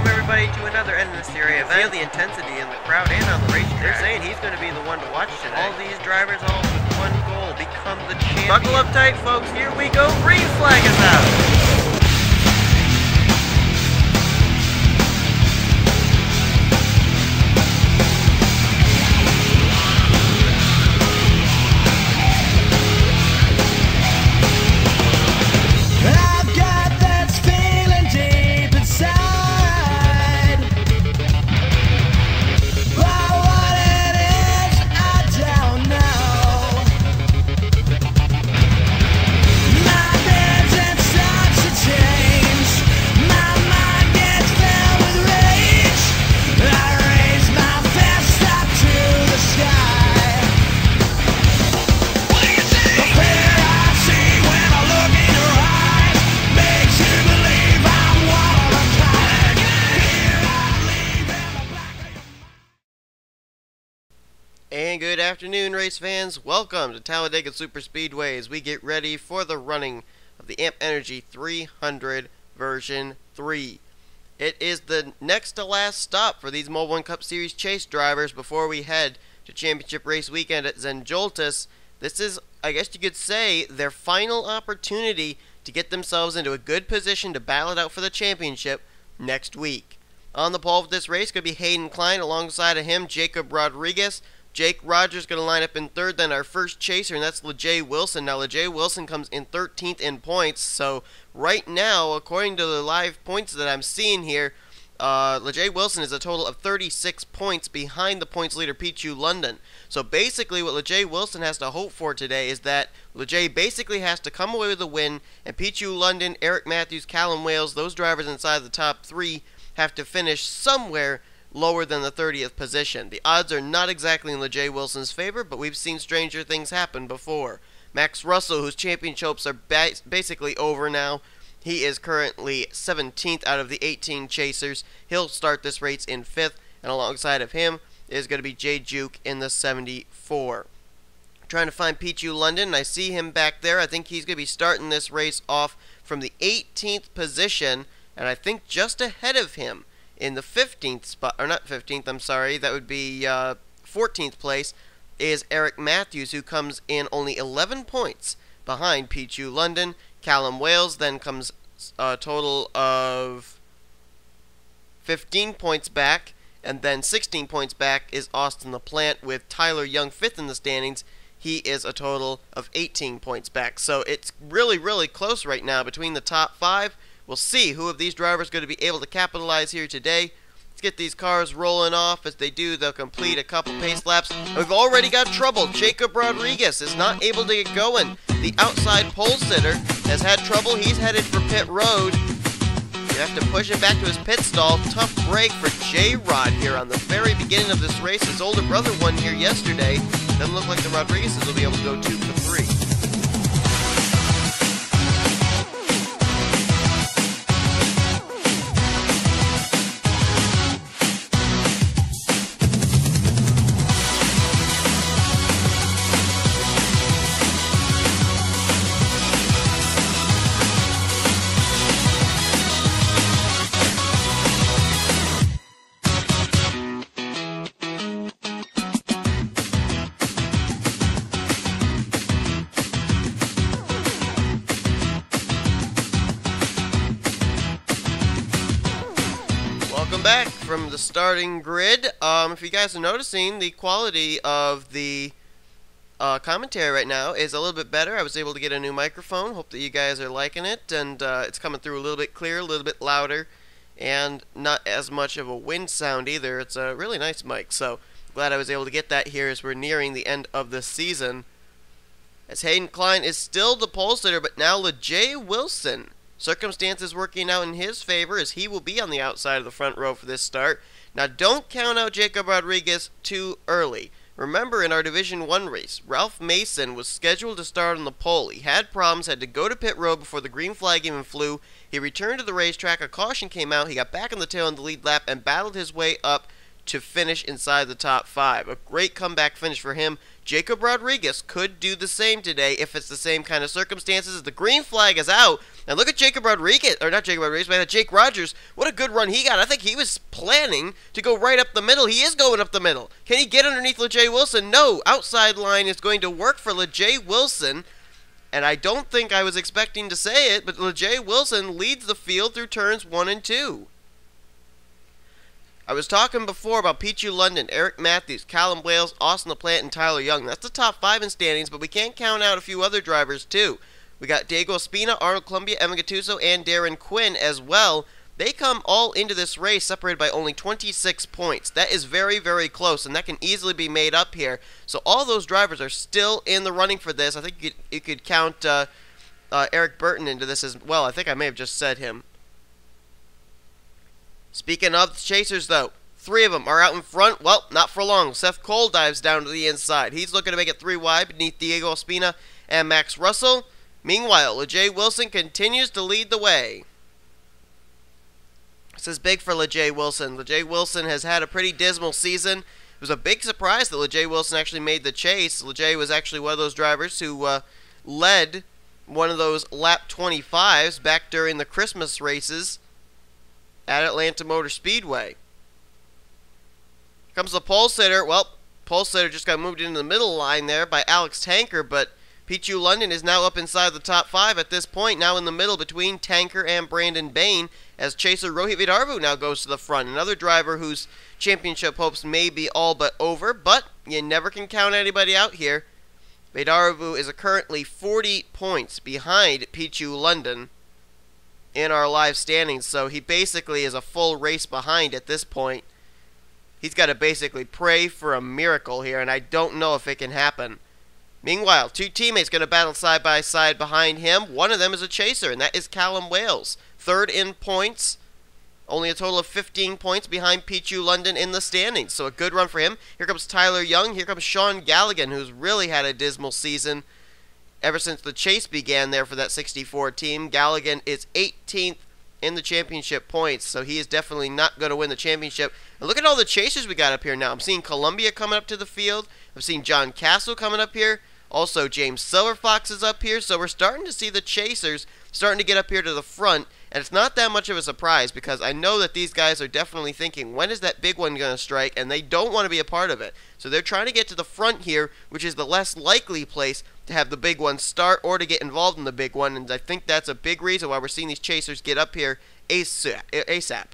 Welcome everybody to another NNSCRA event. Feel the intensity in the crowd and on the racetrack. They're saying he's going to be the one to watch today. All these drivers all with one goal, become the champion. Buckle up tight, folks. Here we go. Green flag is out. And good afternoon, race fans. Welcome to Talladega SuperSpeedway as we get ready for the running of the Amp Energy 300 version 3. It is the next to last stop for these Mobil1 Cup Series chase drivers before we head to Championship Race Weekend at Zandvoorts. This is, I guess you could say, their final opportunity to get themselves into a good position to battle it out for the championship next week. On the pole for this race could be Hayden Klein. Alongside of him, Jacob Rodriguez. Jake Rogers going to line up in third, then our first chaser, and that's LeJay Wilson. Now, LeJay Wilson comes in 13th in points, so right now, according to the live points that I'm seeing here, LeJay Wilson is a total of 36 points behind the points leader, Pichu London. So basically what LeJay Wilson has to hope for today is that LeJay basically has to come away with a win, and Pichu London, Eric Matthews, Callum Wales, those drivers inside the top three have to finish somewhere lower than the 30th position. The odds are not exactly in LeJay Wilson's favor, but we've seen stranger things happen before. Max Russell, whose championship hopes are basically over now, he is currently 17th out of the 18 chasers. He'll start this race in 5th, and alongside of him is going to be Jay Juke in the 74. Trying to find Pichu London. I see him back there. I think he's going to be starting this race off from the 18th position, and I think just ahead of him in the 15th spot, or not 15th, I'm sorry, that would be 14th place, is Eric Matthews, who comes in only 11 points behind Pichu London. Callum Wales then comes a total of 15 points back, and then 16 points back is Austin LaPlante, with Tyler Young 5th in the standings. He is a total of 18 points back. So it's really, really close right now between the top 5. We'll see who of these drivers is going to be able to capitalize here today. Let's get these cars rolling off. As they do, they'll complete a couple pace laps. We've already got trouble. Jacob Rodriguez is not able to get going. The outside pole sitter has had trouble. He's headed for pit road. You have to push him back to his pit stall. Tough break for J-Rod here on the very beginning of this race. His older brother won here yesterday. Doesn't look like the Rodriguezes will be able to go 2 for 3. Back from the starting grid. If you guys are noticing, the quality of the commentary right now is a little bit better. I was able to get a new microphone. Hope that you guys are liking it, and it's coming through a little bit clearer, a little bit louder, and not as much of a wind sound either. It's a really nice mic, so glad I was able to get that here as we're nearing the end of the season. As Hayden Klein is still the pole sitter, but now LeJay Wilson, circumstances working out in his favor as he will be on the outside of the front row for this start. Now, don't count out Jacob Rodriguez too early. Remember, in our Division 1 race, Ralph Mason was scheduled to start on the pole. He had problems, had to go to pit road before the green flag even flew. He returned to the racetrack, a caution came out, he got back on the tail in the lead lap and battled his way up to finish inside the top 5. A great comeback finish for him. Jacob Rodriguez could do the same today if it's the same kind of circumstances. The green flag is out. And look at Jacob Rodriguez, or not Jacob Rodriguez, but Jake Rogers. What a good run he got. I think he was planning to go right up the middle. He is going up the middle. Can he get underneath LeJay Wilson? No. Outside line is going to work for LeJay Wilson. And I don't think I was expecting to say it, but LeJay Wilson leads the field through turns 1 and 2. I was talking before about Pichu London, Eric Matthews, Callum Wales, Austin LaPlante, and Tyler Young. That's the top 5 in standings, but we can't count out a few other drivers too. We got Diego Espina, Arnold Columbia, Evan Gattuso, and Darren Quinn as well. They come all into this race separated by only 26 points. That is very, very close, and that can easily be made up here. So all those drivers are still in the running for this. I think you could count Eric Burton into this as well. I think I may have just said him. Speaking of the chasers, though, 3 of them are out in front. Well, not for long. Seth Cole dives down to the inside. He's looking to make it 3 wide beneath Diego Espina and Max Russell. Meanwhile, LeJay Wilson continues to lead the way. This is big for LeJay Wilson. LeJay Wilson has had a pretty dismal season. It was a big surprise that LeJay Wilson actually made the chase. LeJay was actually one of those drivers who led one of those lap 25s back during the Christmas races at Atlanta Motor Speedway. Here comes the pole sitter. Well, pole sitter just got moved into the middle line there by Alex Tanker, but Pichu London is now up inside the top 5 at this point, now in the middle between Tanker and Brandon Bain, as chaser Rohit Vidarvu now goes to the front. Another driver whose championship hopes may be all but over, but you never can count anybody out here. Vidarvu is currently 40 points behind Pichu London in our live standings, so he basically is a full race behind at this point. He's got to basically pray for a miracle here, and I don't know if it can happen. Meanwhile, 2 teammates going to battle side by side behind him. One of them is a chaser, and that is Callum Wales. 3rd in points. Only a total of 15 points behind Pichu London in the standings. So a good run for him. Here comes Tyler Young. Here comes Sean Galligan, who's really had a dismal season ever since the chase began there for that 64 team. Galligan is 18th in the championship points, so he is definitely not going to win the championship. And look at all the chasers we got up here now. I'm seeing Columbia coming up to the field. I'm seeing John Castle coming up here. Also, James Silverfox is up here, so we're starting to see the chasers starting to get up here to the front, and it's not that much of a surprise because I know that these guys are definitely thinking, when is that big one going to strike, and they don't want to be a part of it. So they're trying to get to the front here, which is the less likely place to have the big one start or to get involved in the big one, and I think that's a big reason why we're seeing these chasers get up here ASAP.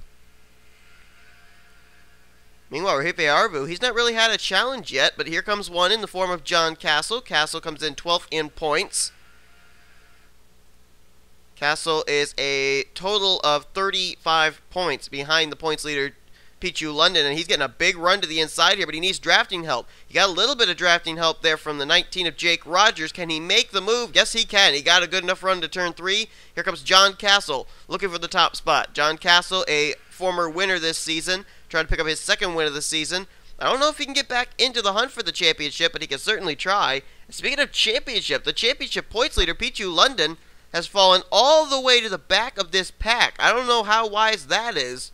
Meanwhile, Rohit Vidarvu, he's not really had a challenge yet, but here comes one in the form of John Castle. Castle comes in 12th in points. Castle is a total of 35 points behind the points leader, Pichu London, and he's getting a big run to the inside here, but he needs drafting help. He got a little bit of drafting help there from the 19 of Jake Rogers. Can he make the move? Yes, he can. He got a good enough run to turn 3. Here comes John Castle looking for the top spot. John Castle, a former winner this season, trying to pick up his 2nd win of the season. I don't know if he can get back into the hunt for the championship, but he can certainly try. And speaking of championship, the championship points leader, Pichu London, has fallen all the way to the back of this pack. I don't know how wise that is.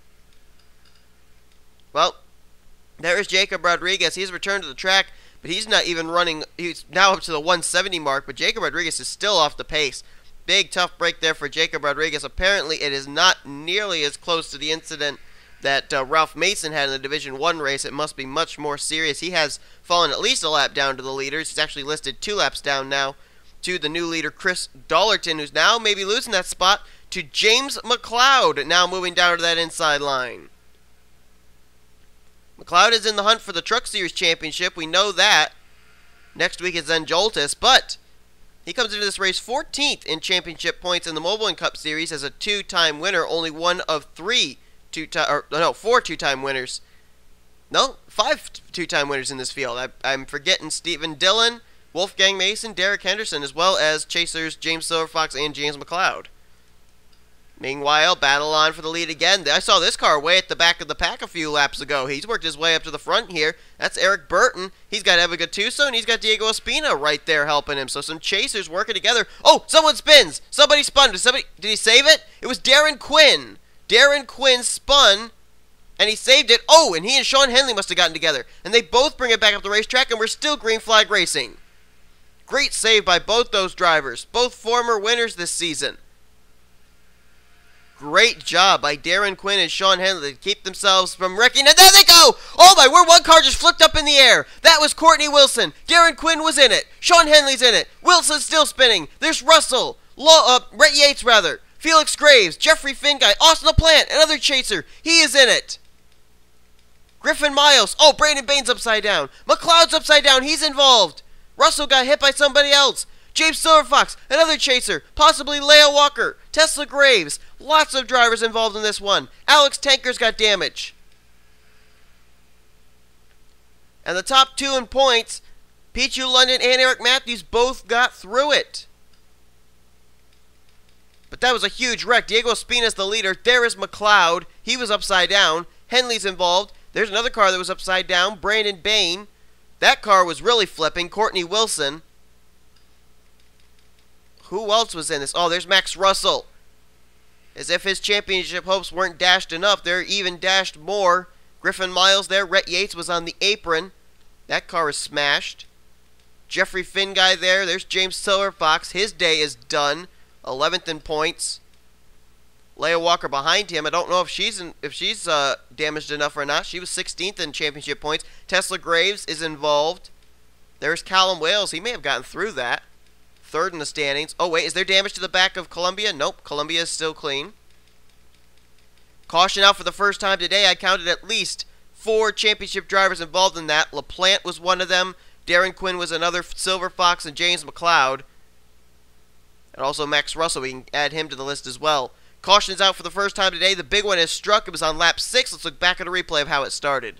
Well, there is Jacob Rodriguez. He's returned to the track, but he's not even running. He's now up to the 170 mark, but Jacob Rodriguez is still off the pace. Big, tough break there for Jacob Rodriguez. Apparently, it is not nearly as close to the incident that Ralph Mason had in the Division 1 race. It must be much more serious. He has fallen at least a lap down to the leaders. He's actually listed 2 laps down now to the new leader, Chris Dollerton, who's now maybe losing that spot to James McLeod, now moving down to that inside line. McLeod is in the hunt for the Truck Series Championship. We know that. Next week is then Joltis, but he comes into this race 14th in championship points in the Mobil1 Cup Series as a 2-time winner, only one of 4 2-time winners. No, 5 2-time winners in this field. I'm forgetting Stephen Dillon, Wolfgang Mason, Derek Henderson, as well as chasers James Silverfox and James McLeod. Meanwhile, battle on for the lead again. I saw this car way at the back of the pack a few laps ago. He's worked his way up to the front here. That's Eric Burton. He's got Evan Gattuso, and he's got Diego Espina right there helping him. So some chasers working together. Oh, someone spins. Somebody spun. Did he save it? It was Darren Quinn. Darren Quinn spun And he saved it. Oh, and he and Sean Henley must have gotten together. And they both bring it back up the racetrack, and we're still green flag racing. Great save by both those drivers. Both former winners this season. Great job by Darren Quinn and Sean Henley to keep themselves from wrecking. And there they go! Oh my word, one car just flipped up in the air. That was Courtney Wilson. Darren Quinn was in it. Sean Henley's in it. Wilson's still spinning. There's Russell. Rhett Yates, rather. Felix Graves, Jeffrey Finguy, Austin LaPlante, another chaser. He is in it. Griffin Miles. Oh, Brandon Bain's upside down. McLeod's upside down. He's involved. Russell got hit by somebody else. James Silverfox, another chaser, possibly Leah Walker, Tesla Graves, lots of drivers involved in this one. Alex Tankers got damage. And the top two in points, Pichu London and Eric Matthews both got through it. But that was a huge wreck. Diego Espina's the leader. There is McLeod. He was upside down. Henley's involved. There's another car that was upside down. Brandon Bain. That car was really flipping. Courtney Wilson. Who else was in this? Oh, there's Max Russell. As if his championship hopes weren't dashed enough, they're even dashed more. Griffin Miles there. Rhett Yates was on the apron. That car is smashed. Jeffrey Finguy there. There's James Silverfox. His day is done. 11th in points. Leah Walker behind him. I don't know if she's damaged enough or not. She was 16th in championship points. Tesla Graves is involved. There's Callum Wales. He may have gotten through that. Third in the standings. Oh, wait. Is there damage to the back of Columbia? Nope. Columbia is still clean. Caution out for the first time today. I counted at least 4 championship drivers involved in that. LaPlante was one of them. Darren Quinn was another. Silverfox and James McLeod. And also Max Russell. We can add him to the list as well. Caution's out for the first time today. The big one has struck. It was on lap 6. Let's look back at a replay of how it started.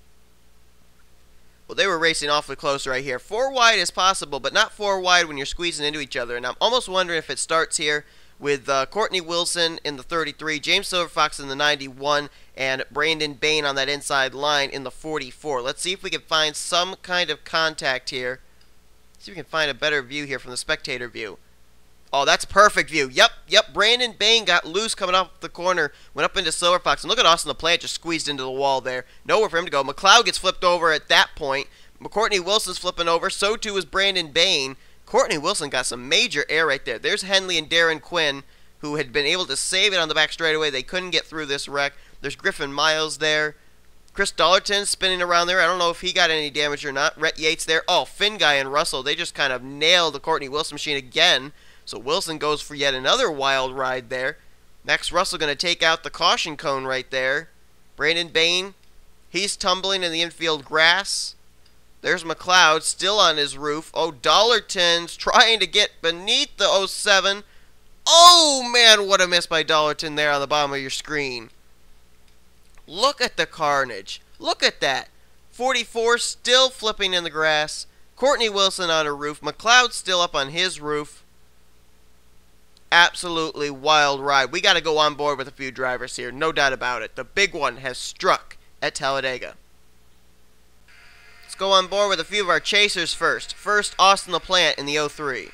Well, they were racing awfully close right here. 4 wide is possible, but not 4 wide when you're squeezing into each other. And I'm almost wondering if it starts here with Courtney Wilson in the 33, James Silverfox in the 91, and Brandon Bain on that inside line in the 44. Let's see if we can find some kind of contact here. See if we can find a better view here from the spectator view. Oh, that's a perfect view. Yep. Brandon Bain got loose coming off the corner, went up into Silverfox. And look at Austin LaPlante just squeezed into the wall there. Nowhere for him to go. McLeod gets flipped over at that point. Courtney Wilson's flipping over. So too is Brandon Bain. Courtney Wilson got some major air right there. There's Henley and Darren Quinn, who had been able to save it on the back straightaway. They couldn't get through this wreck. There's Griffin Miles there. Chris Dollarton spinning around there. I don't know if he got any damage or not. Rhett Yates there. Oh, Finguy and Russell. They just kind of nailed the Courtney Wilson machine again. So Wilson goes for yet another wild ride there. Max Russell going to take out the caution cone right there. Brandon Bain, he's tumbling in the infield grass. There's McLeod still on his roof. Oh, Dollarton's trying to get beneath the 07. Oh, man, what a miss by Dollarton there on the bottom of your screen. Look at the carnage. Look at that. 44 still flipping in the grass. Courtney Wilson on her roof. McLeod still up on his roof. Absolutely wild ride. We got to go on board with a few drivers here. No doubt about it. The big one has struck at Talladega. Let's go on board with a few of our chasers first. First, Austin LaPlante in the 03.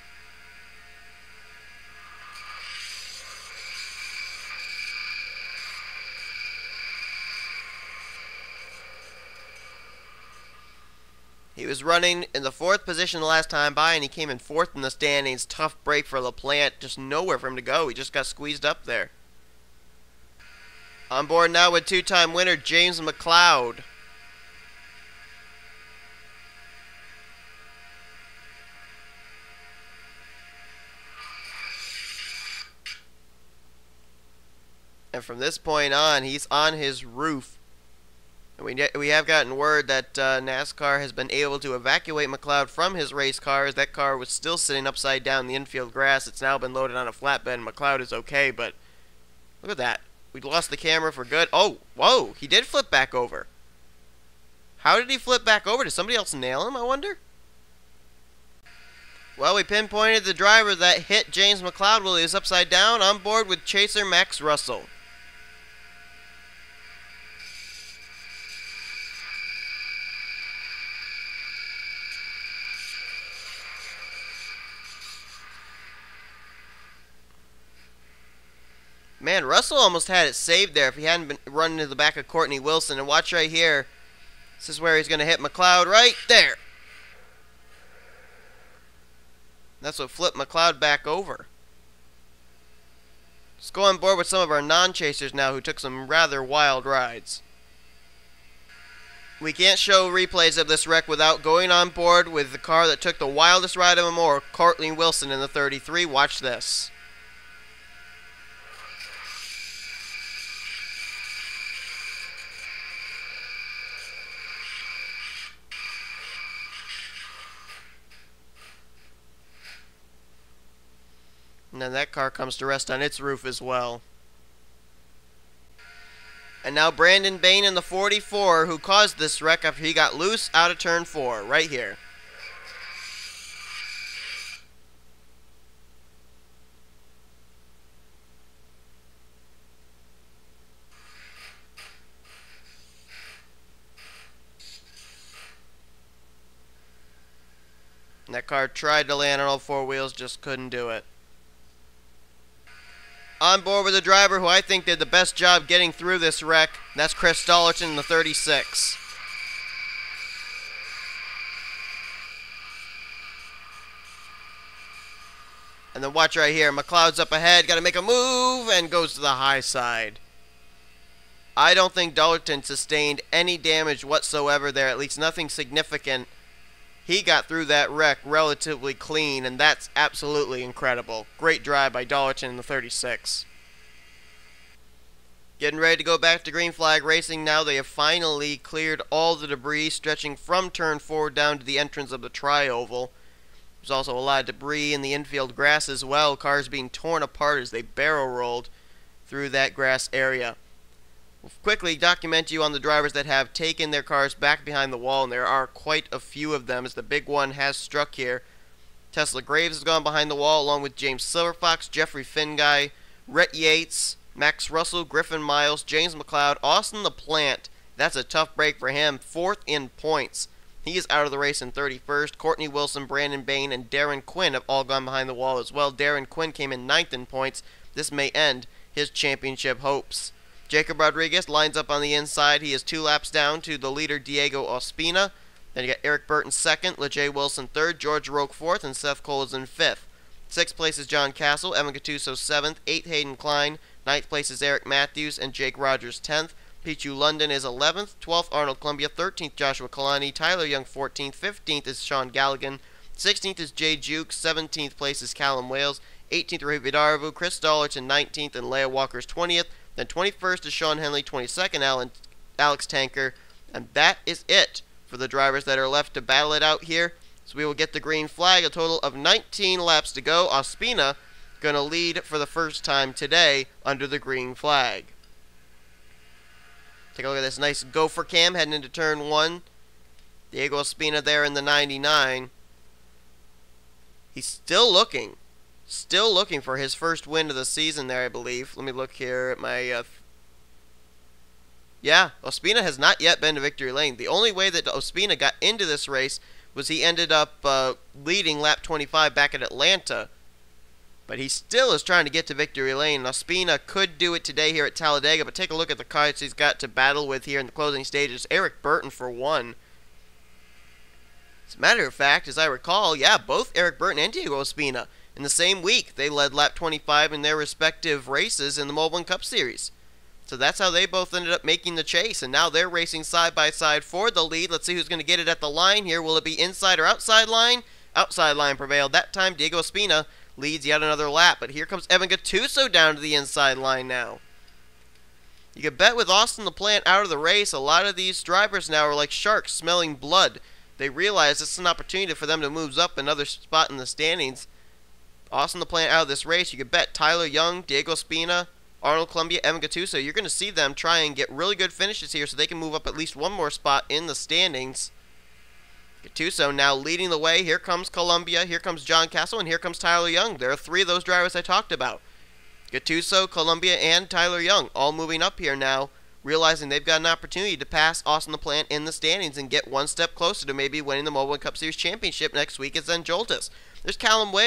He was running in the 4th position the last time by, and he came in 4th in the standings. Tough break for LaPlante. Just nowhere for him to go. He just got squeezed up there. On board now with 2-time winner James McLeod. And from this point on, he's on his roof. And we have gotten word that NASCAR has been able to evacuate McLeod from his race car, as that car was still sitting upside down in the infield grass. It's now been loaded on a flatbed. McLeod is okay, but look at that. We lost the camera for good. Oh, whoa, he did flip back over. How did he flip back over? Did somebody else nail him, I wonder? Well, we pinpointed the driver that hit James McLeod while he was upside down, on board with chaser Max Russell. Man, Russell almost had it saved there if he hadn't been running to the back of Courtney Wilson. And watch right here. This is where he's going to hit McLeod right there. That's what flipped McLeod back over. Let's go on board with some of our non-chasers now who took some rather wild rides. We can't show replays of this wreck without going on board with the car that took the wildest ride of them all, Courtney Wilson in the 33. Watch this. And then that car comes to rest on its roof as well. And now Brandon Bain in the 44, who caused this wreck after he got loose out of turn 4, right here. And that car tried to land on all 4 wheels, just couldn't do it. On board with a driver who I think did the best job getting through this wreck. That's Chris Stollerton in the 36. And then watch right here. McLeod's up ahead. Got to make a move and goes to the high side. I don't think Dollerton sustained any damage whatsoever there. At least nothing significant. He got through that wreck relatively clean, and that's absolutely incredible. Great drive by Dollerton in the 36. Getting ready to go back to green flag racing now. They have finally cleared all the debris stretching from turn 4 down to the entrance of the tri-oval. There's also a lot of debris in the infield grass as well. Cars being torn apart as they barrel rolled through that grass area. We'll quickly document you on the drivers that have taken their cars back behind the wall, and there are quite a few of them as the big one has struck here. Tesla Graves has gone behind the wall along with James Silverfox, Jeffrey Finguy, Rhett Yates, Max Russell, Griffin Miles, James McLeod, Austin LaPlante. That's a tough break for him. 4th in points. He is out of the race in 31st. Courtney Wilson, Brandon Bain, and Darren Quinn have all gone behind the wall as well. Darren Quinn came in 9th in points. This may end his championship hopes. Jacob Rodriguez lines up on the inside. He is 2 laps down to the leader, Diego Ospina. Then you got Eric Burton 2nd, LeJay Wilson 3rd, George Roque 4th, and Seth Cole is in 5th. 6th place is John Castle, Evan Gattuso 7th, 8th Hayden Klein, 9th place is Eric Matthews, and Jake Rogers 10th. Pichu London is 11th, 12th Arnold Columbia, 13th Joshua Kalani, Tyler Young 14th, 15th is Sean Galligan, 16th is Jay Juke, 17th place is Callum Wales, 18th Ray Vidarvu, Chris Dollerton 19th, and Leah Walker's 20th. Then 21st is Sean Henley, 22nd Alex Tanker, and that is it for the drivers that are left to battle it out here. So we will get the green flag, a total of 19 laps to go. Ospina going to lead for the first time today under the green flag. Take a look at this nice gopher cam heading into turn 1. Diego Ospina there in the 99. He's still looking for his first win of the season there, I believe. Let me look here at my... Yeah, Ospina has not yet been to victory lane. The only way that Ospina got into this race was he ended up leading lap 25 back at Atlanta. But he still is trying to get to victory lane. Ospina could do it today here at Talladega, but take a look at the cars he's got to battle with here in the closing stages. Eric Burton for 1. As a matter of fact, as I recall, yeah, both Eric Burton and Diego Ospina in the same week, they led lap 25 in their respective races in the Mobil1 Cup Series. So that's how they both ended up making the chase, and now they're racing side by side for the lead. Let's see who's going to get it at the line here. Will it be inside or outside line? Outside line prevailed. That time, Diego Ospina leads yet another lap, but here comes Evan Gattuso down to the inside line now. You could bet with Austin LaPlante out of the race, a lot of these drivers now are like sharks smelling blood. They realize this is an opportunity for them to move up another spot in the standings. Austin LaPlante out of this race, you could bet Tyler Young, Diego Ospina, Arnold Columbia, Evan Gattuso. You're going to see them try and get really good finishes here so they can move up at least one more spot in the standings. Gattuso now leading the way. Here comes Columbia, here comes John Castle, and here comes Tyler Young. There are 3 of those drivers I talked about. Gattuso, Columbia, and Tyler Young all moving up here now, realizing they've got an opportunity to pass Austin LaPlante in the standings and get one step closer to maybe winning the Mobil1 Cup Series Championship next week at Zen Joltis. There's Callum Wales,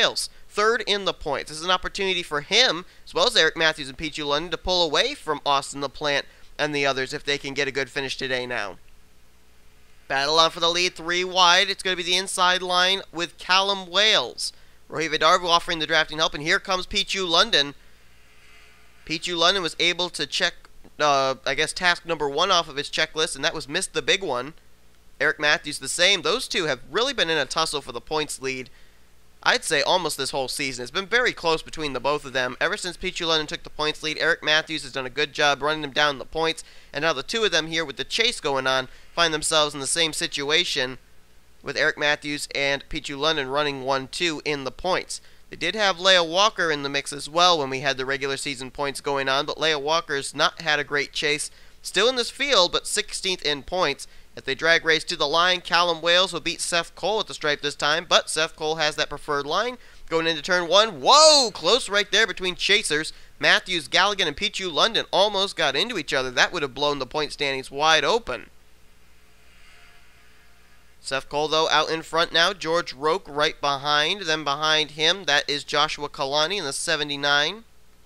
third in the points. This is an opportunity for him, as well as Eric Matthews and Pichu London, to pull away from Austin LaPlante and the others if they can get a good finish today now. Battle on for the lead, 3 wide. It's going to be the inside line with Callum Wales. Rohi Vidarvu offering the drafting help, and here comes Pichu London. Pichu London was able to check, I guess, task number 1 off of his checklist, and that was missed the big one. Eric Matthews the same. Those two have really been in a tussle for the points lead, I'd say almost this whole season. It's been very close between the both of them. Ever since Pichu London took the points lead, Eric Matthews has done a good job running them down the points, and now the two of them here with the chase going on find themselves in the same situation with Eric Matthews and Pichu London running 1-2 in the points. They did have Leah Walker in the mix as well when we had the regular season points going on, but Leah Walker's not had a great chase. Still in this field, but 16th in points. If they drag race to the line, Callum Wales will beat Seth Cole at the stripe this time, but Seth Cole has that preferred line. Going into turn 1, whoa, close right there between chasers. Matthews, Galligan, and Pichu London almost got into each other. That would have blown the point standings wide open. Seth Cole, though, out in front now. George Roque right behind. Then behind him, that is Joshua Kalani in the 79.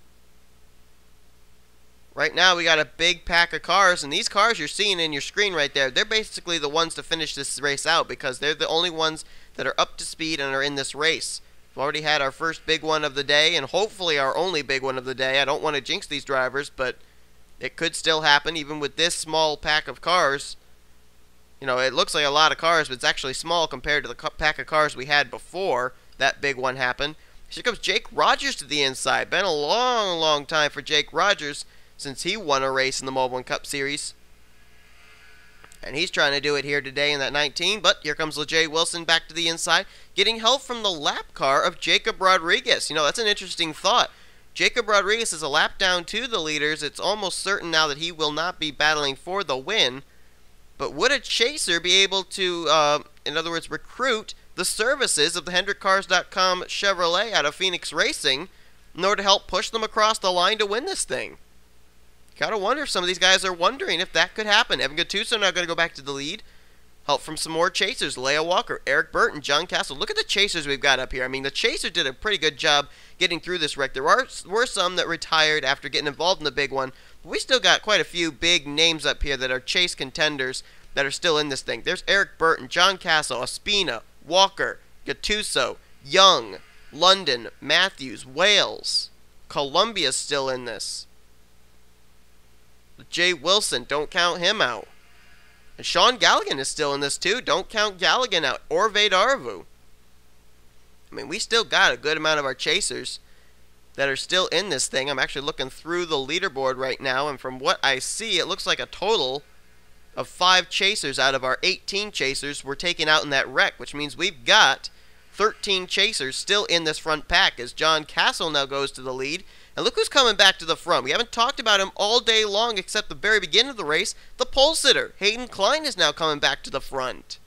Right now, we got a big pack of cars, and these cars you're seeing in your screen right there, they're basically the ones to finish this race out because they're the only ones that are up to speed and are in this race. We've already had our first big one of the day, and hopefully our only big one of the day. I don't want to jinx these drivers, but it could still happen even with this small pack of cars. You know, it looks like a lot of cars, but it's actually small compared to the pack of cars we had before that big one happened. Here comes Jake Rogers to the inside. Been a long, long time for Jake Rogers since he won a race in the Mobil1 Cup Series. And he's trying to do it here today in that 19, but here comes LeJay Wilson back to the inside, getting help from the lap car of Jacob Rodriguez. You know, that's an interesting thought. Jacob Rodriguez is a lap down to the leaders. It's almost certain now that he will not be battling for the win. But would a chaser be able to, in other words, recruit the services of the HendrickCars.com Chevrolet out of Phoenix Racing in order to help push them across the line to win this thing? Gotta wonder if some of these guys are wondering if that could happen. Evan Gattuso now going to go back to the lead. Help from some more chasers. Leah Walker, Eric Burton, John Castle. Look at the chasers we've got up here. I mean, the chasers did a pretty good job getting through this wreck. There were some that retired after getting involved in the big one. But we still got quite a few big names up here that are chase contenders that are still in this thing. There's Eric Burton, John Castle, Ospina, Walker, Gattuso, Young, London, Matthews, Wales. Columbia's still in this. Jay Wilson, don't count him out. And Sean Galligan is still in this too. Don't count Galligan out. Or Arvu. I mean, we still got a good amount of our chasers that are still in this thing. I'm actually looking through the leaderboard right now, and from what I see, it looks like a total of 5 chasers out of our 18 chasers were taken out in that wreck, which means we've got 13 chasers still in this front pack as John Castle now goes to the lead. And look who's coming back to the front. We haven't talked about him all day long except the very beginning of the race. The pole sitter, Hayden Klein, is now coming back to the front.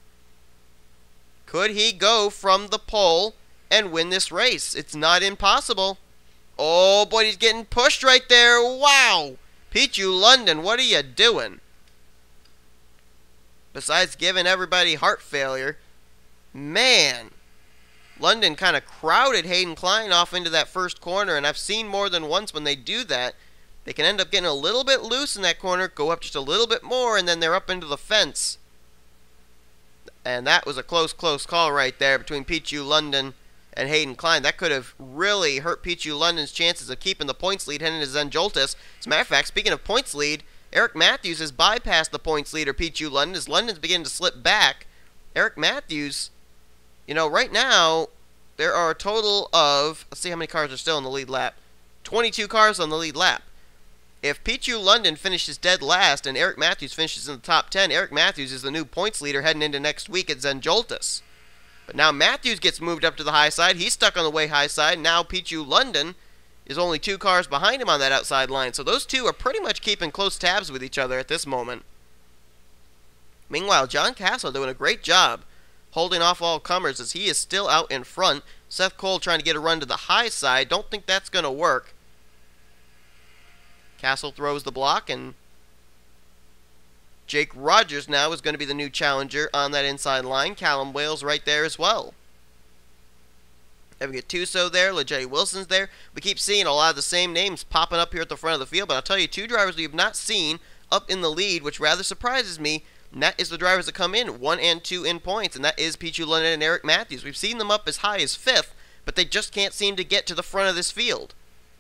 Could he go from the pole and win this race? It's not impossible. Oh, boy, he's getting pushed right there. Wow. Pichu London, what are you doing? Besides giving everybody heart failure, man, London kind of crowded Hayden Klein off into that first corner, and I've seen more than once when they do that, they can end up getting a little bit loose in that corner, go up just a little bit more, and then they're up into the fence. And that was a close call right there between Pichu London and Hayden Klein. That could have really hurt Pichu London's chances of keeping the points lead heading to Zandjoltis. As a matter of fact, speaking of points lead, Eric Matthews has bypassed the points leader, Pichu London, as London's beginning to slip back. Eric Matthews, you know, right now, there are a total of, let's see how many cars are still in the lead lap. 22 cars on the lead lap. If Pichu London finishes dead last and Eric Matthews finishes in the top 10, Eric Matthews is the new points leader heading into next week at Zandjoltis. But now Matthews gets moved up to the high side. He's stuck on the way high side. Now Pichu London is only 2 cars behind him on that outside line. So those two are pretty much keeping close tabs with each other at this moment. Meanwhile, John Castle doing a great job holding off all comers as he is still out in front. Seth Cole trying to get a run to the high side. Don't think that's going to work. Castle throws the block, and Jake Rogers now is going to be the new challenger on that inside line. Callum Wales right there as well. Having a Tuso there, Lejay Wilson's there. We keep seeing a lot of the same names popping up here at the front of the field, but I'll tell you, two drivers we have not seen up in the lead, which rather surprises me, and that is the drivers that come in 1 and 2 in points, and that is Pichu London and Eric Matthews. We've seen them up as high as 5th, but they just can't seem to get to the front of this field.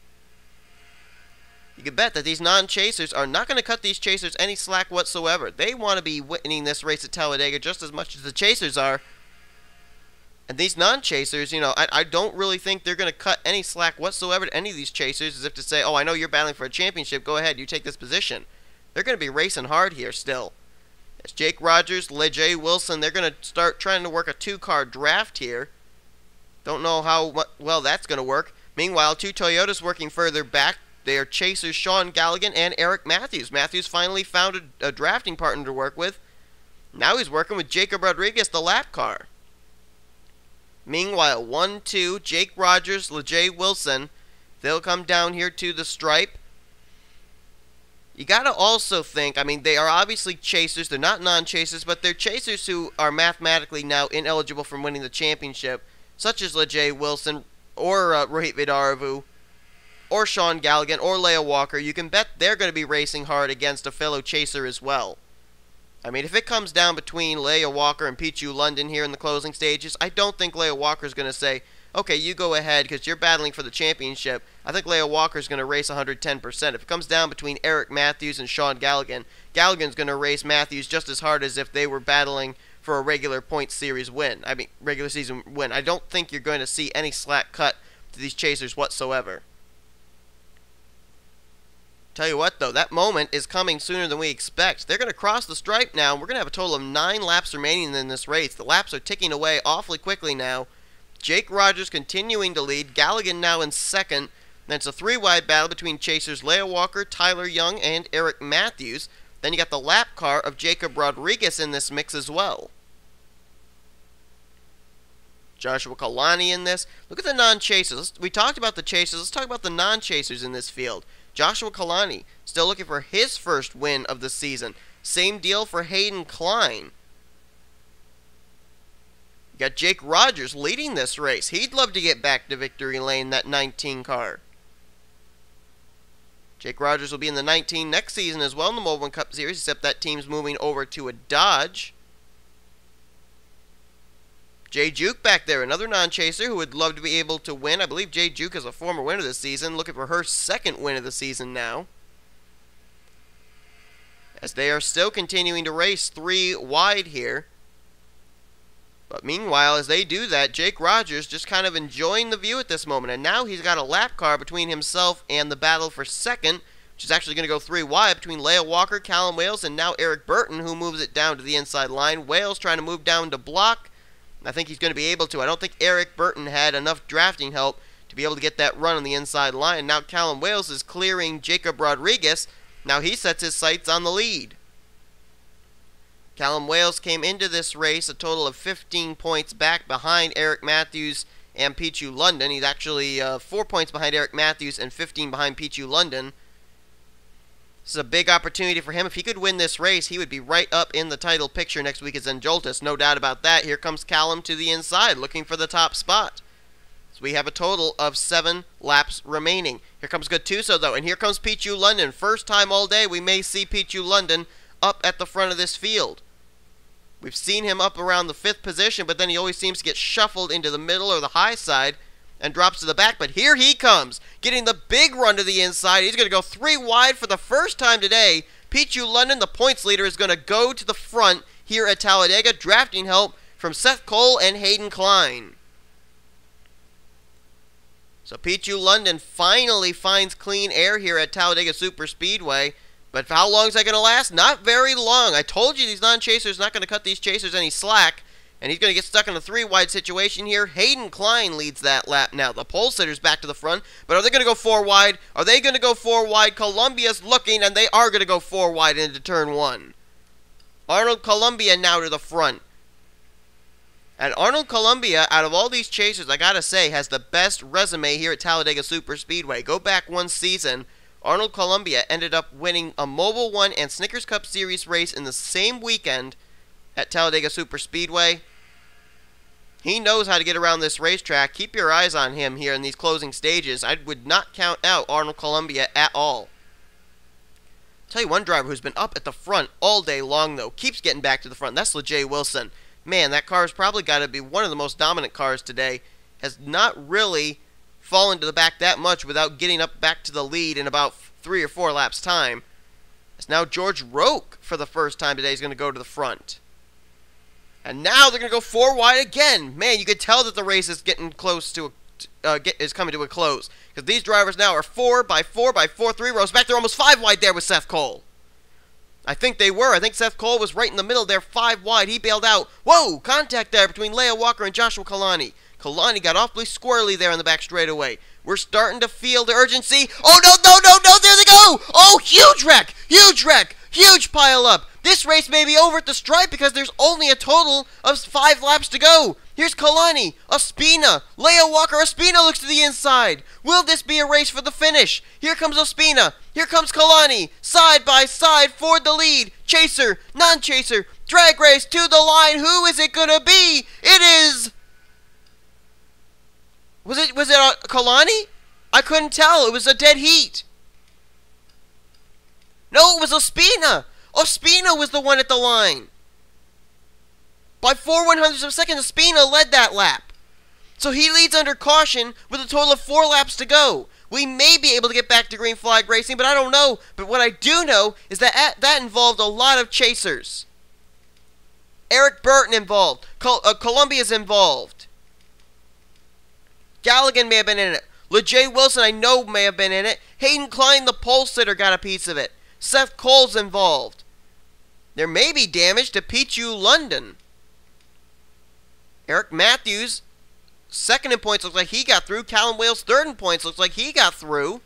You can bet that these non-chasers are not going to cut these chasers any slack whatsoever. They want to be winning this race at Talladega just as much as the chasers are. And these non-chasers, you know, I don't really think they're going to cut any slack whatsoever to any of these chasers, as if to say, oh, I know you're battling for a championship, go ahead, you take this position. They're going to be racing hard here still. It's Jake Rogers, Lejay Wilson, they're going to start trying to work a two-car draft here. Don't know how well that's going to work. Meanwhile, two Toyotas working further back. They are chasers Sean Galligan and Eric Matthews. Matthews finally found a drafting partner to work with. Now he's working with Jacob Rodriguez, the lap car. Meanwhile, 1-2, Jake Rogers, Lejay Wilson. They'll come down here to the stripe. You got to also think, I mean, they are obviously chasers. They're not non-chasers, but they're chasers who are mathematically now ineligible from winning the championship, such as Lejay Wilson or Rohit Vidaravu or Sean Galligan or Leah Walker. You can bet they're going to be racing hard against a fellow chaser as well. I mean, if it comes down between Leah Walker and Pichu London here in the closing stages, I don't think Leah Walker is going to say, okay, you go ahead because you're battling for the championship. I think Leah Walker is going to race 110%. If it comes down between Eric Matthews and Sean Galligan, Galligan's going to race Matthews just as hard as if they were battling for a regular points series win. I mean, regular season win. I don't think you're going to see any slack cut to these chasers whatsoever. Tell you what, though, that moment is coming sooner than we expect. They're going to cross the stripe now, and we're going to have a total of 9 laps remaining in this race. The laps are ticking away awfully quickly now. Jake Rogers continuing to lead. Galligan now in second. Then it's a 3-wide battle between chasers Leah Walker, Tyler Young, and Eric Matthews. Then you got the lap car of Jacob Rodriguez in this mix as well. Joshua Kalani in this. Look at the non-chasers. We talked about the chasers. Let's talk about the non-chasers in this field. Joshua Kalani, still looking for his first win of the season. Same deal for Hayden Klein. You got Jake Rogers leading this race. He'd love to get back to victory lane, that 19 car. Jake Rogers will be in the 19 next season as well in the Mobil1 Cup Series, except that team's moving over to a Dodge. Jay Juke back there, another non-chaser who would love to be able to win. I believe Jay Juke is a former winner this season, looking for her second win of the season now. As they are still continuing to race 3 wide here. But meanwhile, as they do that, Jake Rogers just kind of enjoying the view at this moment. And now he's got a lap car between himself and the battle for second, which is actually going to go 3 wide between Leah Walker, Callum Wales, and now Eric Burton, who moves it down to the inside line. Wales trying to move down to block. I think he's going to be able to. I don't think Eric Burton had enough drafting help to be able to get that run on the inside line. Now Callum Wales is clearing Jacob Rodriguez. Now he sets his sights on the lead. Callum Wales came into this race a total of 15 points back behind Eric Matthews and Pichu London. He's actually 4 points behind Eric Matthews and 15 behind Pichu London. This is a big opportunity for him. If he could win this race, he would be right up in the title picture next week at Zenjoltis. No doubt about that. Here comes Callum to the inside, looking for the top spot. So we have a total of 7 laps remaining. Here comes Gattuso, though, and here comes Pichu London. First time all day we may see Pichu London up at the front of this field. We've seen him up around the 5th position, but then he always seems to get shuffled into the middle or the high side and drops to the back. But here he comes, getting the big run to the inside. He's going to go 3 wide for the first time today. Pichu London, the points leader, is going to go to the front here at Talladega, drafting help from Seth Cole and Hayden Klein. So Pichu London finally finds clean air here at Talladega Superspeedway. But for how long is that going to last? Not very long. I told you these non-chasers not going to cut these chasers any slack. And he's going to get stuck in a 3-wide situation here. Hayden Klein leads that lap now. The pole sitter's back to the front. But are they going to go 4 wide? Are they going to go 4 wide? Columbia's looking, and they are going to go 4 wide into turn 1. Arnold Columbia now to the front. And Arnold Columbia, out of all these chasers, I got to say, has the best resume here at Talladega Superspeedway. Go back one season. Arnold Columbia ended up winning a Mobil1 and Snickers Cup Series race in the same weekend at Talladega Superspeedway. He knows how to get around this racetrack. Keep your eyes on him here in these closing stages. I would not count out Arnold Columbia at all. Tell you one driver who's been up at the front all day long, though, keeps getting back to the front. That's LeJay Wilson. Man, that car's probably got to be one of the most dominant cars today. Has not really fallen to the back that much without getting up back to the lead in about 3 or 4 laps time. It's now George Roque for the first time today is going to go to the front. And now they're going to go 4 wide again. Man, you could tell that the race is getting close to is coming to a close. Because these drivers now are 4 by 4 by 4, 3 rows back. They're almost 5 wide there with Seth Cole. I think they were. I think Seth Cole was right in the middle there, 5 wide. He bailed out. Whoa, contact there between Leah Walker and Joshua Kalani. Kalani got awfully squirrely there on the back straightaway. We're starting to feel the urgency. Oh, no, no, no, no, there they go. Oh, huge wreck, huge pile up. This race may be over at the stripe because there's only a total of 5 laps to go. Here's Kalani, Ospina, Leah Walker. Ospina looks to the inside. Will this be a race for the finish? Here comes Ospina. Here comes Kalani. Side by side for the lead. Chaser, non-chaser, drag race to the line. Who is it going to be? It is... Was it Kalani? I couldn't tell. It was a dead heat. No, it was Ospina. Ospina was the one at the line. By 4/100ths of a second, Ospina led that lap. So he leads under caution with a total of 4 laps to go. We may be able to get back to green flag racing, but I don't know. But what I do know is that that involved a lot of chasers. Eric Burton involved. Columbia's involved. Galligan may have been in it. LeJay Wilson, I know, may have been in it. Hayden Klein, the pole sitter, got a piece of it. Seth Cole's involved. There may be damage to Pichu London. Eric Matthews, second in points, looks like he got through. Callum Wales, third in points, looks like he got through.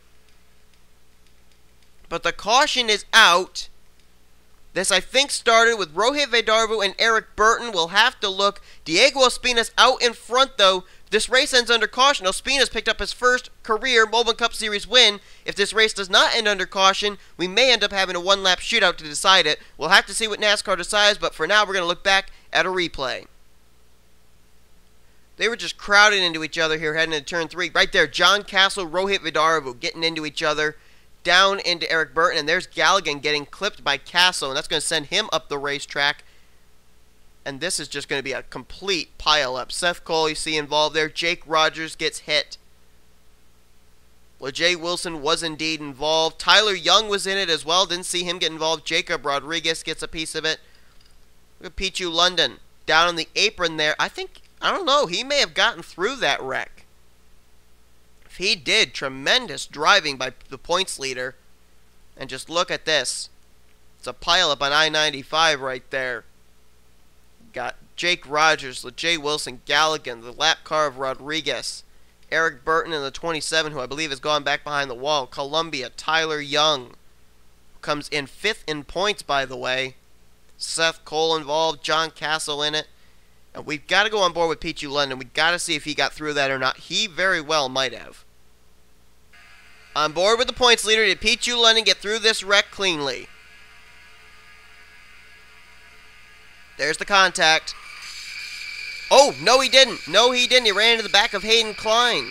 But the caution is out. This, I think, started with Rohit Vedarvu and Eric Burton. We'll have to look. Diego Ospina's out in front, though. This race ends under caution. Ospina's picked up his first career Mobil Cup Series win. If this race does not end under caution, we may end up having a one-lap shootout to decide it. We'll have to see what NASCAR decides, but for now, we're going to look back at a replay. They were just crowding into each other here heading into turn 3. Right there, John Castle, Rohit Vedarvu getting into each other. Down into Eric Burton, and there's Galligan getting clipped by Castle, and that's going to send him up the racetrack. And this is just going to be a complete pile-up. Seth Cole, you see, involved there. Jake Rogers gets hit. LeJay Wilson was indeed involved. Tyler Young was in it as well. Didn't see him get involved. Jacob Rodriguez gets a piece of it. Look at Pichu London down on the apron there. I don't know, he may have gotten through that wreck. If he did, tremendous driving by the points leader. And just look at this. It's a pile-up on I-95 right there. Got Jake Rogers, LeJay Wilson, Galligan, the lap car of Rodriguez, Eric Burton in the 27, who I believe has gone back behind the wall. Columbia, Tyler Young, comes in 5th in points, by the way. Seth Cole involved, John Castle in it. And we've got to go on board with Pichu London. We've got to see if he got through that or not. He very well might have. On board with the points leader, did Pichu London get through this wreck cleanly? There's the contact. Oh, no he didn't. No he didn't. He ran into the back of Hayden Klein.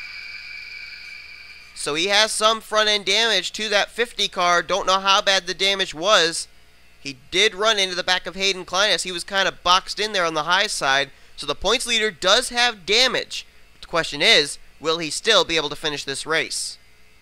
So he has some front end damage to that 50 car. Don't know how bad the damage was. He did run into the back of Hayden Klein as he was kind of boxed in there on the high side. So the points leader does have damage. The question is, will he still be able to finish this race?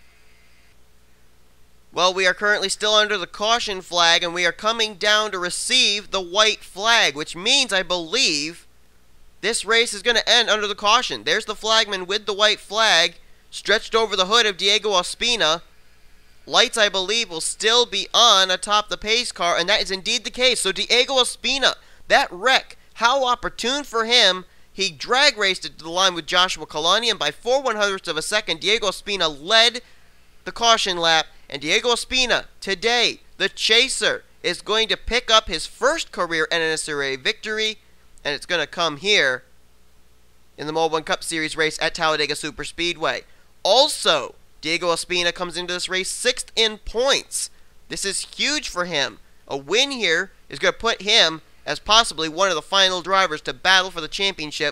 Well, we are currently still under the caution flag, and we are coming down to receive the white flag, which means, I believe, this race is going to end under the caution. There's the flagman with the white flag stretched over the hood of Diego Ospina. Lights, I believe, will still be on atop the pace car, and that is indeed the case. So Diego Ospina, that wreck, how opportune for him. He drag raced it to the line with Joshua Kalani, and by 4/100ths of a second, Diego Ospina led the caution lap. And Diego Ospina, today, the chaser, is going to pick up his first career NNSCRA victory, and it's going to come here in the Mobil1 Cup Series race at Talladega Superspeedway. Also, Diego Ospina comes into this race 6th in points. This is huge for him. A win here is going to put him as possibly one of the final drivers to battle for the championship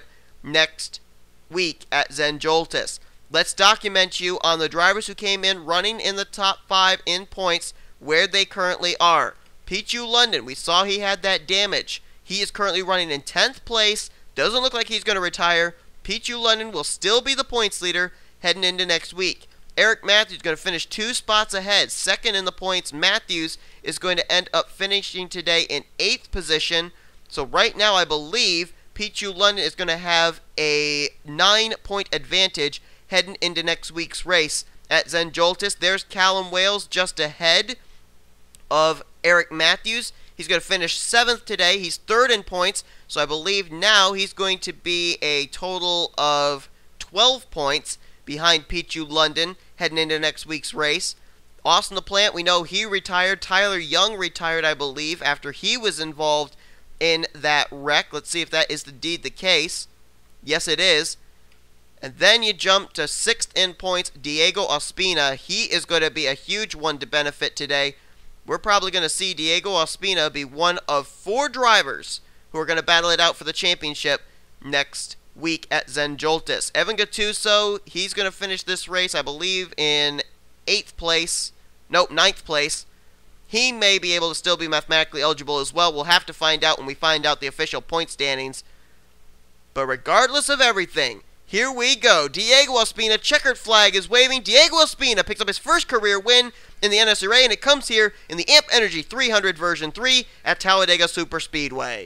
next week at Zandvoorts. Let's document you on the drivers who came in running in the top 5 in points, where they currently are. Pichu London, we saw he had that damage. He is currently running in 10th place. Doesn't look like he's going to retire. Pichu London will still be the points leader heading into next week. Eric Matthews is going to finish 2 spots ahead, second in the points. Matthews is going to end up finishing today in 8th position. So right now I believe Pichu London is going to have a 9-point advantage heading into next week's race at Zandvoorts. There's Callum Wales just ahead of Eric Matthews. He's going to finish 7th today. He's 3rd in points, so I believe now he's going to be a total of 12 points behind Pichu London heading into next week's race. Austin LaPlante, we know he retired. Tyler Young retired, I believe, after he was involved in that wreck. Let's see if that is indeed the case. Yes, it is. And then you jump to 6th in points, Diego Ospina. He is going to be a huge one to benefit today. We're probably going to see Diego Ospina be one of 4 drivers who are going to battle it out for the championship next week at Zandvoorts. Evan Gattuso, he's going to finish this race, I believe, in 8th place. Nope, 9th place. He may be able to still be mathematically eligible as well. We'll have to find out when we find out the official point standings. But regardless of everything, here we go. Diego Ospina, checkered flag is waving. Diego Ospina picks up his first career win in the NNSCRA, and it comes here in the Amp Energy 300 version 3 at Talladega SuperSpeedway.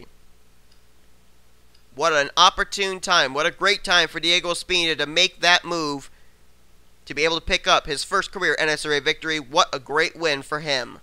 What an opportune time. What a great time for Diego Ospina to make that move to be able to pick up his first career NNSCRA victory. What a great win for him.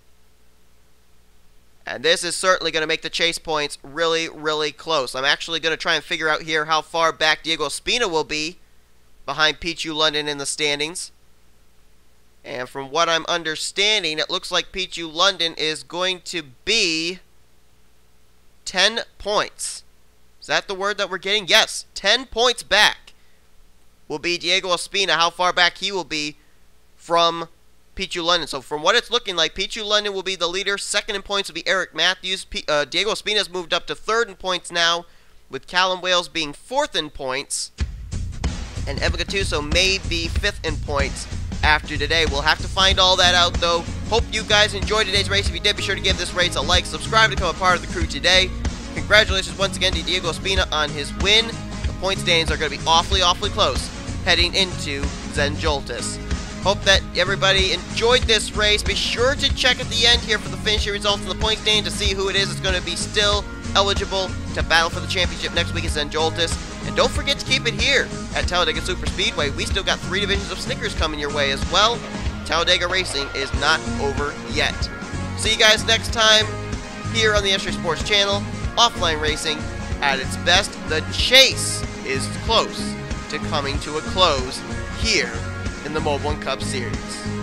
And this is certainly going to make the chase points really, really close. I'm actually going to try and figure out here how far back Diego Ospina will be behind Pichu London in the standings. And from what I'm understanding, it looks like Pichu London is going to be 10 points. Is that the word that we're getting? Yes, 10 points back will be Diego Ospina, how far back he will be from Pichu London. So from what it's looking like, Pichu London will be the leader. 2nd in points will be Eric Matthews. Diego Ospina has moved up to 3rd in points now, with Callum Wales being 4th in points. And Evan Gattuso may be 5th in points after today. We'll have to find all that out, though. Hope you guys enjoyed today's race. If you did, be sure to give this race a like, subscribe to become a part of the crew today. Congratulations once again to Diego Ospina on his win. The point standings are going to be awfully, awfully close heading into Zandvoorts. Hope that everybody enjoyed this race. Be sure to check at the end here for the finishing results and the point standing to see who it is that's going to be still eligible to battle for the championship next week at Zandvoorts. And don't forget to keep it here at Talladega SuperSpeedway. We still got 3 divisions of Snickers coming your way as well. Talladega racing is not over yet. See you guys next time here on the NNSCRA Sports Channel. Offline racing at its best. The chase is close to coming to a close here in the Mobil1 Cup Series.